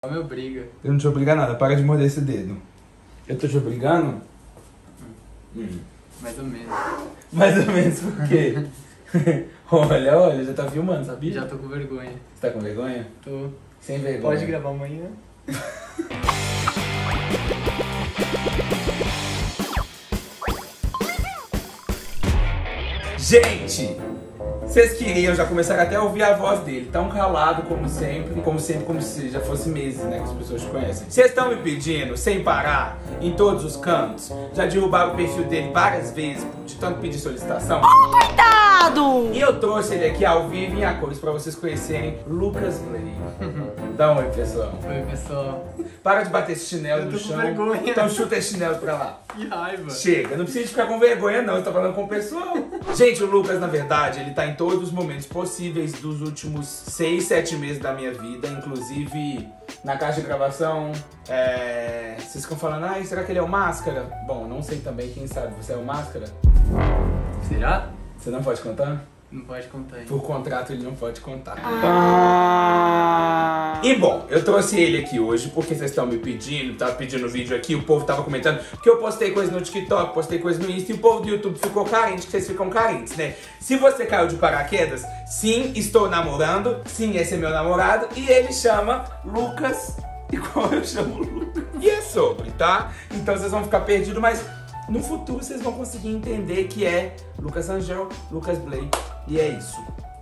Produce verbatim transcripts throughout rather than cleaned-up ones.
Não me obriga. Eu não te obrigo a nada, para de morder esse dedo. Eu tô te obrigando? Hum. Hum. Mais ou menos. Mais ou menos por quê? Olha, olha, já tá filmando, sabia? Já tô com vergonha. Você tá com vergonha? Tô. Sem vergonha. Pode gravar amanhã? Gente! Vocês queriam, já começaram até a ouvir a voz dele, tão calado como sempre, como sempre, como se já fosse meses, né, que as pessoas te conhecem. Vocês estão me pedindo, sem parar, em todos os cantos, já derrubaram o perfil dele várias vezes, de tanto pedir solicitação. Oh, coitado! E eu trouxe ele aqui ao vivo em a cores pra vocês conhecerem Lucas Blay. Dá um oi, pessoal. Oi, pessoal. Para de bater esse chinelo Eu tô no com chão. vergonha. Então chuta esse chinelo pra lá. Que raiva. Chega, não precisa ficar com vergonha não, eu tô falando com o pessoal. Gente, o Lucas, na verdade, ele tá em todos os momentos possíveis dos últimos seis, sete meses da minha vida, inclusive na caixa de gravação, é... vocês ficam falando, ai, será que ele é o Máscara? Bom, não sei também, quem sabe, você é o Máscara? Será? Você não pode contar? Não pode contar aí. Por contrato ele não pode contar. Ah. E bom, eu trouxe ele aqui hoje porque vocês estão me pedindo, tava pedindo vídeo aqui, o povo tava comentando, porque eu postei coisa no TikTok, postei coisa no Insta e o povo do YouTube ficou carente, que vocês ficam carentes, né? Se você caiu de paraquedas, sim, estou namorando, sim, esse é meu namorado e ele chama Lucas, igual eu chamo Lucas. E é sobre, tá? Então vocês vão ficar perdidos, mas no futuro vocês vão conseguir entender que é Lucas Angel, Lucas Blay. E é isso.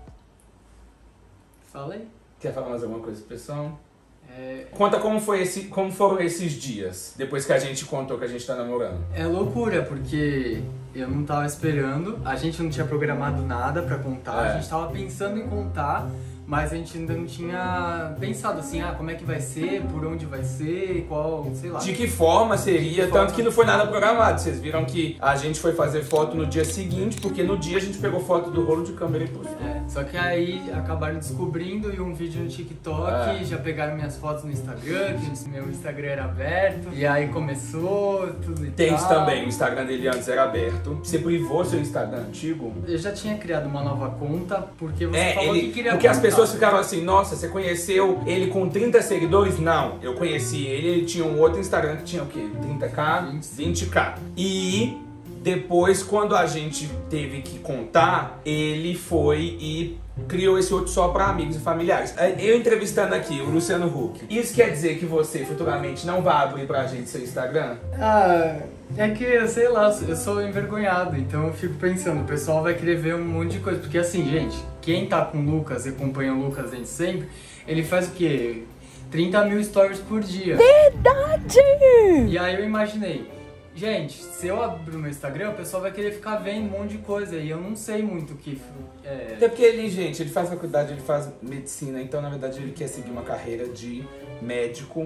Fala aí. Quer falar mais alguma coisa pro pessoal? É... Conta como, foi esse, como foram esses dias, depois que a gente contou que a gente tá namorando. É loucura, porque eu não tava esperando, a gente não tinha programado nada pra contar, É. a gente tava pensando em contar, mas a gente ainda não tinha pensado assim, ah, como é que vai ser, por onde vai ser, qual, sei lá. De que forma seria, que tanto forma? que não foi nada programado. Vocês viram que a gente foi fazer foto no dia seguinte, porque no dia a gente pegou foto do rolo de câmera e postou. É, só que aí acabaram descobrindo e um vídeo no TikTok, É. já pegaram minhas fotos no Instagram, que meu Instagram era aberto, e aí começou tudo e Tem isso tal. também, o Instagram dele antes era aberto. Você privou seu Instagram antigo? Eu já tinha criado uma nova conta, porque você É, falou ele, que queria porque as contar. pessoas ficaram assim, nossa, você conheceu ele com trinta seguidores? Não, eu conheci ele, ele tinha um outro Instagram que tinha o quê? trinta k? vinte k. E depois, quando a gente teve que contar, ele foi e criou esse outro só para amigos e familiares. Eu entrevistando aqui o Luciano Huck. Isso quer dizer que você futuramente não vai abrir pra gente seu Instagram? Ah, é que, eu sei lá, eu sou envergonhado, então eu fico pensando, o pessoal vai querer ver um monte de coisa, porque assim, gente, quem tá com o Lucas e acompanha o Lucas desde sempre, ele faz o quê? trinta mil stories por dia. Verdade! E aí eu imaginei, gente, se eu abrir o meu Instagram, o pessoal vai querer ficar vendo um monte de coisa, e eu não sei muito o que... É... Até porque ele, gente, ele faz faculdade, ele faz medicina, então na verdade ele quer seguir uma carreira de médico.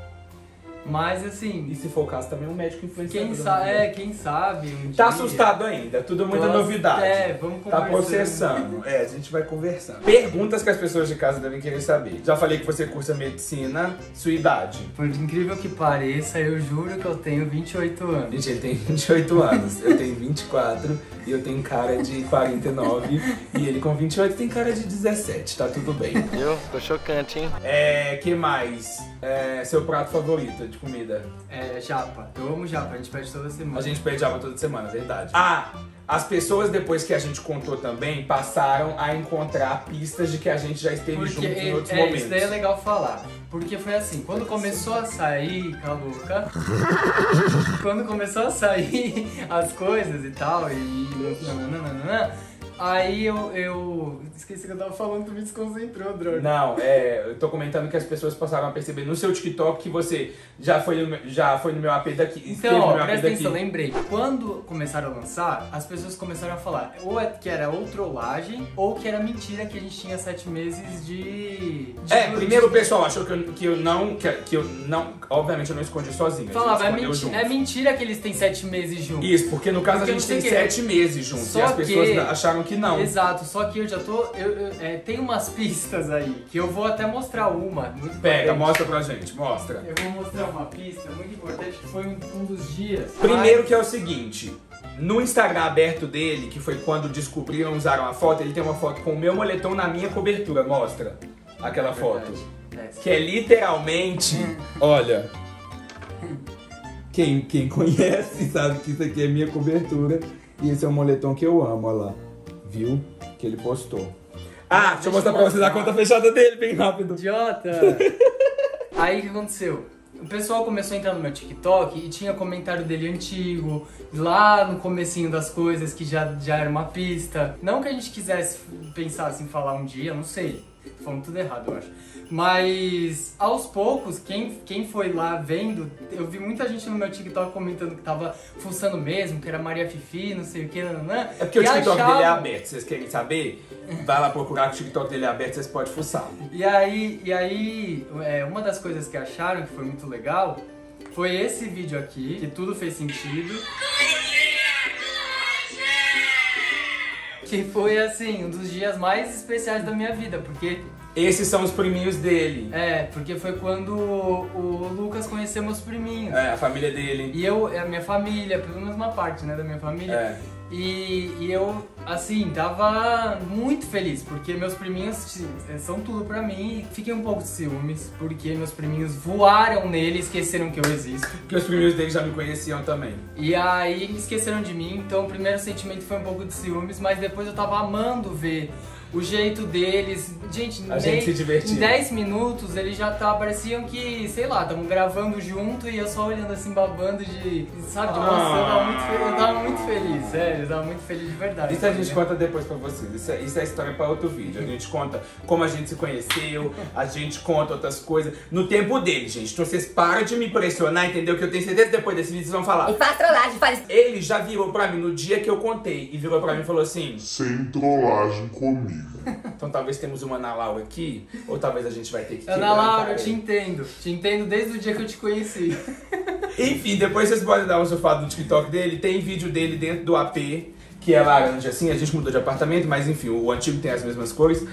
Mas assim, E se for o caso, também um médico influenciador. quem sabe, é, quem sabe um Tá dia... assustado ainda, tudo muita Nossa, novidade. é, vamos Tá conversando. processando. É, a gente vai conversando. Perguntas que as pessoas de casa devem querer saber. Já falei que você cursa medicina, sua idade. Por incrível que pareça, eu juro que eu tenho vinte e oito anos. Gente, ele tem vinte e oito anos, eu tenho vinte e quatro e eu tenho cara de quarenta e nove e ele com vinte e oito tem cara de dezessete, tá tudo bem. Viu? Ficou chocante, hein? É, que mais? É, seu prato favorito de comida? É, japa. Eu amo japa, a gente pede toda semana. A gente pede japa toda semana, verdade. Ah, as pessoas depois que a gente contou também passaram a encontrar pistas de que a gente já esteve Porque junto em é, outros é, momentos. isso daí é legal falar. Porque foi assim, quando começou a sair, Caluca, quando começou a sair as coisas e tal, e nananana, aí eu, eu esqueci que eu tava falando, tu me desconcentrou, droga. Não, é, eu tô comentando que as pessoas passaram a perceber no seu TikTok que você já foi no, meu- já foi no meu A P daqui. esteve Então, no ó, meu A P presta daqui. atenção, lembrei. Quando começaram a lançar, as pessoas começaram a falar ou é que era ou trollagem, ou que era mentira que a gente tinha sete meses de... de É, de- primeiro o pessoal achou que eu, que eu não, que, que eu não, obviamente eu não escondi sozinho. a gente Falava, é, escondeu menti junto. é mentira que eles têm sete meses juntos. Isso, porque no caso Porque a gente não sei tem o quê. sete meses juntos Só e as pessoas que- acharam que não. Exato, só que eu já tô. Eu, eu- é, tem umas pistas aí que eu vou até mostrar uma. Muito Pega, importante. mostra pra gente, mostra. Eu vou mostrar uma pista muito importante que foi um, um dos dias. Primeiro Mas- que é o seguinte, no Instagram aberto dele, que foi quando descobriram, usaram a foto, ele tem uma foto com o meu moletom na minha cobertura, mostra aquela É foto. verdade. acontece. Que é literalmente, olha, quem, quem conhece sabe que isso aqui é minha cobertura. E esse é um moletom que eu amo, olha lá. Viu? Que ele postou. Ah, deixa eu mostrar pra vocês a conta fechada dele, bem rápido. Idiota! Aí o que aconteceu? O pessoal começou a entrar no meu TikTok e tinha comentário dele antigo, lá no comecinho das coisas, que já, já era uma pista. Não que a gente quisesse pensar assim, falar um dia, não sei. Tô falando tudo errado, eu acho. Mas, aos poucos, quem, quem foi lá vendo, eu vi muita gente no meu TikTok comentando que tava fuçando mesmo, que era Maria Fifi, não sei o que, nananã. É porque o TikTok achavam... dele é aberto, vocês querem saber? Vai lá procurar que o TikTok dele é aberto, vocês podem fuçar. E aí, e aí é, uma das coisas que acharam que foi muito legal foi esse vídeo aqui, que tudo fez sentido. Que foi, assim, um dos dias mais especiais da minha vida, porque... Esses são os priminhos dele. É, porque foi quando o, o Lucas conheceu meus priminhos. É, a família dele. E eu, a minha família, pelo menos uma parte, né, da minha família. É. E, e eu, assim, tava muito feliz, porque meus priminhos são tudo pra mim. E fiquei um pouco de ciúmes, porque meus priminhos voaram nele e esqueceram que eu existo. Porque os priminhos dele já me conheciam também. E aí esqueceram de mim, então o primeiro sentimento foi um pouco de ciúmes, mas depois eu tava amando ver o jeito deles. Gente, A gente se divertia. Em dez minutos eles já tá, pareciam que, sei lá, estavam gravando junto e eu só olhando assim, babando de, sabe, de emoção. Eu tava muito feliz, eu tava muito feliz, sério, eu tava muito feliz de verdade. Isso a gente conta depois pra vocês, isso é, isso é história pra outro vídeo. A gente conta como a gente se conheceu, a gente conta outras coisas, no tempo dele, gente. Então vocês param de me impressionar, entendeu? Que eu tenho certeza que depois desse vídeo vocês vão falar. E faz trollagem, faz... Ele já virou pra mim no dia que eu contei, e virou pra mim e falou assim... Sem trollagem comigo. Então talvez temos uma Ana Laura aqui, ou talvez a gente vai ter que... Ana Laura, eu te entendo. Te entendo desde o dia que eu te conheci. Enfim, depois vocês podem dar uma surfada no TikTok dele. Tem vídeo dele dentro do A P, que é laranja assim. A gente mudou de apartamento, mas enfim, o antigo tem as mesmas cores.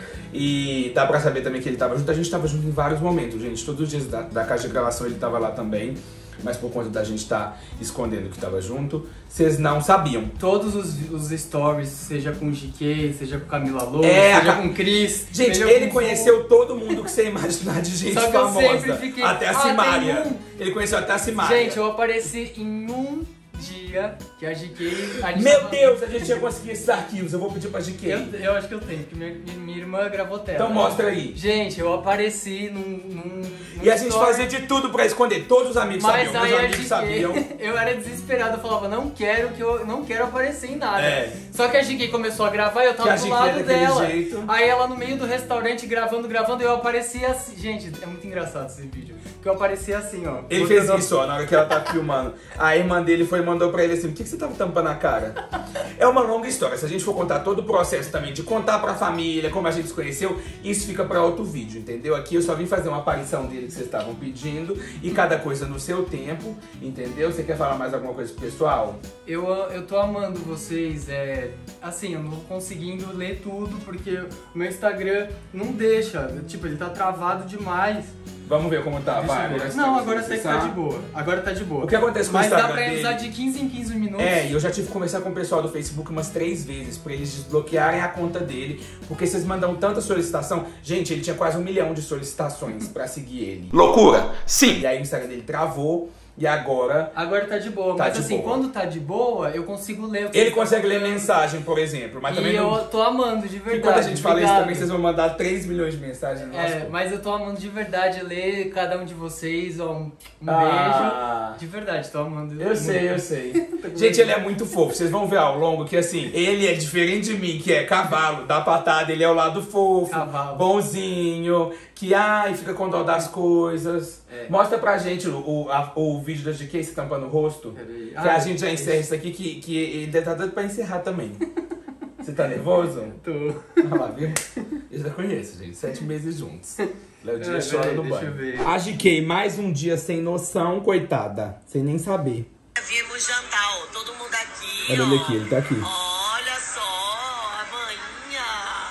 E dá pra saber também que ele tava junto. A gente tava junto em vários momentos, gente. Todos os dias da, da caixa de gravação ele tava lá também. Mas por conta da gente estar tá escondendo que tava junto, vocês não sabiam. Todos os, os stories, seja com o G K, seja com Camila Loures, É, seja a... com o Cris. Gente, ele conheceu todo mundo que você imaginar de gente Só que eu famosa. sempre fiquei... Até a Ah, Simária. tem um. Ele conheceu até a Simária. Gente, eu apareci em um dia que a G K... A gente Meu tava... Deus, a gente ia conseguir esses arquivos. Eu vou pedir pra G K. Eu, eu acho que eu tenho, porque minha, minha irmã gravou tela. Então mostra aí. Gente, eu apareci num... num, num E a gente story, fazia de tudo pra esconder. Todos os amigos mas sabiam, aí meus a amigos G K, sabiam. eu era desesperado, eu falava, não quero que eu não quero aparecer em nada. É. Só que a G K começou a gravar e eu Que tava a do G K é lado daquele dela. jeito. Aí ela no meio do restaurante gravando, gravando, e eu aparecia assim. Gente, é muito engraçado esse vídeo. Que eu aparecia assim, ó. Ele fez isso, ó, na hora que ela tá filmando. A irmã dele foi e mandou pra ele assim, por que, que você tava tampando a cara? É uma longa história. Se a gente for contar todo o processo também, de contar pra família, como a gente se conheceu, isso fica pra outro vídeo, entendeu? Aqui eu só vim fazer uma aparição dele que vocês estavam pedindo, e cada coisa no seu tempo, entendeu? Você quer falar mais alguma coisa pro pessoal? Eu, eu tô amando vocês, é... Assim, eu não tô conseguindo ler tudo, porque o meu Instagram não deixa. Tipo, ele tá travado demais. Vamos ver como tá, Deixa vai. eu ver. agora Não, você agora vai até que tá acessar. de boa. Agora tá de boa. O que acontece com o Mas dá Instagram pra dele? usar de quinze em quinze minutos. É, e eu já tive que conversar com o pessoal do Facebook umas três vezes pra eles desbloquearem a conta dele, porque vocês mandam tanta solicitação. Gente, ele tinha quase um milhão de solicitações pra seguir ele. Loucura! Sim! E aí o Instagram dele travou. E agora... Agora tá de boa, Tá mas de assim, boa. quando tá de boa, eu consigo ler o que Ele tá consegue ler falando. mensagem, por exemplo, mas E também eu não... tô amando, de verdade. E quando a gente fala isso Obrigado. também, vocês vão mandar três milhões de mensagens no nosso É, corpo. mas eu tô amando de verdade ler cada um de vocês, ó, um, um Ah. beijo. De verdade, tô amando. Eu sei, eu sei. Gente, ele é muito fofo. Vocês vão ver ao longo que, assim, ele é diferente de mim, que é cavalo, dá patada, ele é o lado fofo, Cavalo. bonzinho, que, ai, fica com dó das coisas. É. Mostra pra gente o, o, a- o vídeo da G K se tampando o rosto, Peraí. que Ah, a gente já é encerra isso aqui, que, que ele tá dando pra encerrar também. Você tá nervoso? Tô. Olha lá, viu? Eu já conheço, gente. Sete meses juntos. Léo Dias É, chora peraí, no deixa banho. eu ver. A G K, mais um dia sem noção, coitada. Sem nem saber. Vimos jantar, ó, todo mundo aqui, Olha ó. ele aqui, ele tá aqui. Olha só, a maninha.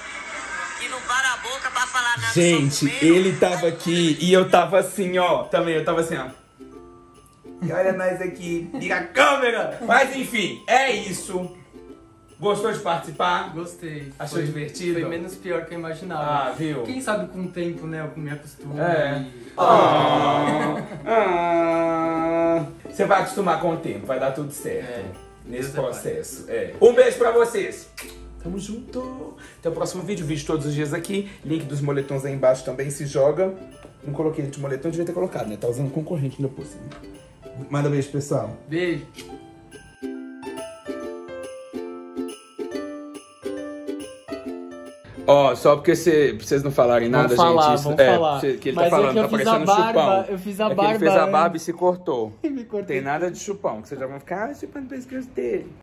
E não para a boca pra falar nada. Gente, só comer. ele tava aqui e eu tava assim, ó. Também, eu tava assim, ó. E olha nós aqui, liga a câmera. Mas enfim, é isso. Gostou de participar? Gostei. Achou Foi- divertido? Foi menos pior que eu imaginava. Ah, viu? Quem sabe com o tempo, né, eu me acostumo. É. e- Ah, ah. Você vai acostumar com o tempo, vai dar tudo certo. É. Nesse Deus é pai. processo. É. Um beijo pra vocês. Tamo junto. Até o próximo vídeo. Vídeo todos os dias aqui. Link dos moletons aí embaixo também. Se joga. Não coloquei de moletom, devia ter colocado, né? Tá usando concorrente depois. Manda um beijo, pessoal. Beijo. Ó, só porque cê, pra vocês não falarem nada, Vamos falar, gente. Isso, vamos é, falar. cê- que ele Mas tá é falando, que eu tá fiz a parecendo barba, chupão. eu fiz a é que ele fez barba a barba antes. e se cortou. Me cortei. Tem nada de chupão, que você já vai ficar ah, chupando o pescoço dele.